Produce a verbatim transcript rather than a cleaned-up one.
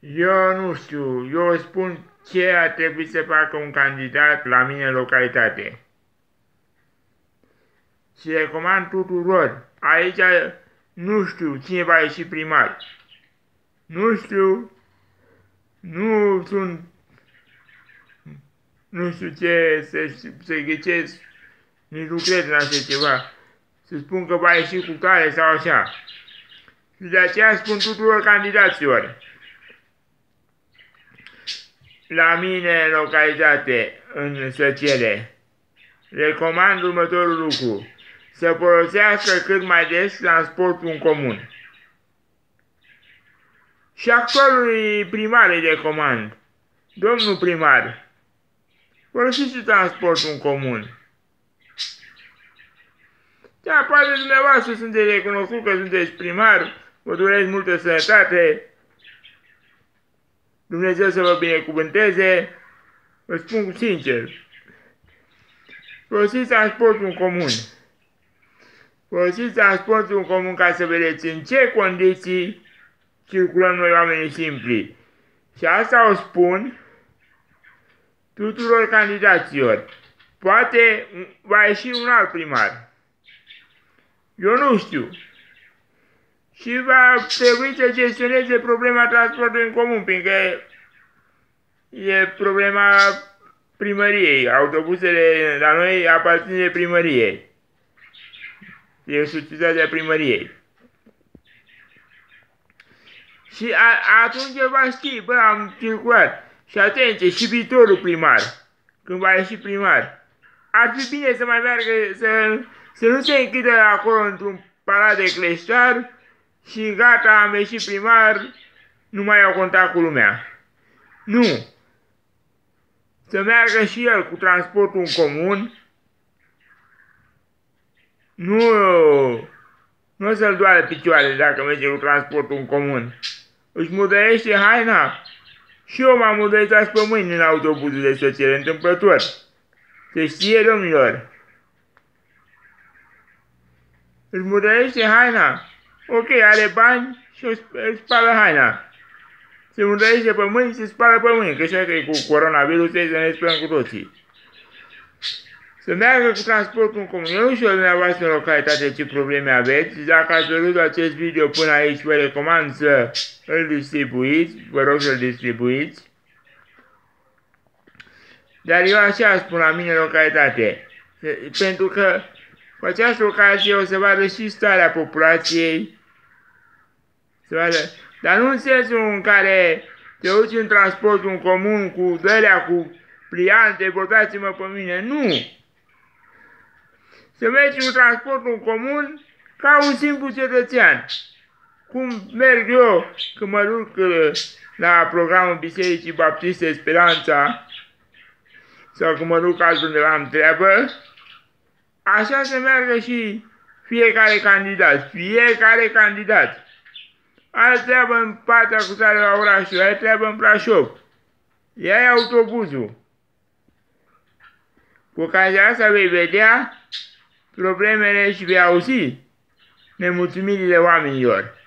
Eu nu știu, eu spun ce ar trebui să facă un candidat la mine în localitate. Și recomand tuturor, aici nu știu cine va ieși primar. Nu știu, nu sunt, nu știu ce să, să ghicesc, nici nu cred în așa ceva. Să spun că va ieși cu tare sau așa. Și de aceea spun tuturor candidaților. La mine în localitate, în Săcele, recomand următorul lucru. Să folosească cât mai des transportul în comun. Și actualului primar îi recomand. Domnul primar, folosiți transportul în comun. Da, poate dumneavoastră sunteți recunoscut că sunteți primar, vă doresc multă sănătate, Dumnezeu să vă binecuvânteze, vă spun sincer. Folosiți transportul în comun. Folosiți transportul în comun ca să vedeți în ce condiții circulăm noi oamenii simpli. Și asta o spun tuturor candidaților. Poate va ieși un alt primar. Eu nu știu. Și va trebui să gestioneze problema transportului în comun, fiindcă e problema primăriei. Autobuzele la noi aparțin de primăriei. E societatea primăriei. Și a, atunci va ști, bă, am circulat. Și atenție, și viitorul primar, când va ieși primar, ar fi bine să mai meargă, să, să nu se închidă acolo într-un palat de cleștar și gata, am ieșit primar, nu mai au contact cu lumea. Nu. Să meargă și el cu transportul în comun. Nu, nu o să-l doare picioarele dacă merge cu transportul în comun. Își mudăiește haina. Și eu m-am mudăit azi pe mâini în autobuzul de Săcele, întâmplător. Se știe, domnilor. Își mudăiește haina. Ok, are bani și își spală haina. Se mudăiește pe mâini și se spală pe mâini, că așa că e cu coronavirus, să ne sperăm cu toții. Să meargă cu transportul în comun. Eu nu știu dumneavoastră în localitate ce probleme aveți. Dacă ați văzut acest video până aici, vă recomand să îl distribuiți. Vă rog să-l distribuiți. Dar eu așa spun la mine în localitate. Pentru că cu această ocazie o să vadă și starea populației. Să vadă. Dar nu în sensul în care te duci în transportul în comun cu dălea, cu pliante, votați-mă pe mine. Nu! Să mergi cu transportul în comun ca un simplu cetățean. Cum merg eu când mă duc la programul Bisericii Baptiste Speranța sau când mă duc altundeva am treabă, așa să meargă și fiecare candidat. Fiecare candidat. Are treabă în partea cu tare la orașul, are treabă în Brașov. Ia autobuzul. Cu ocazia asta vei vedea problemele și vei auzi nemulțumirile oamenilor.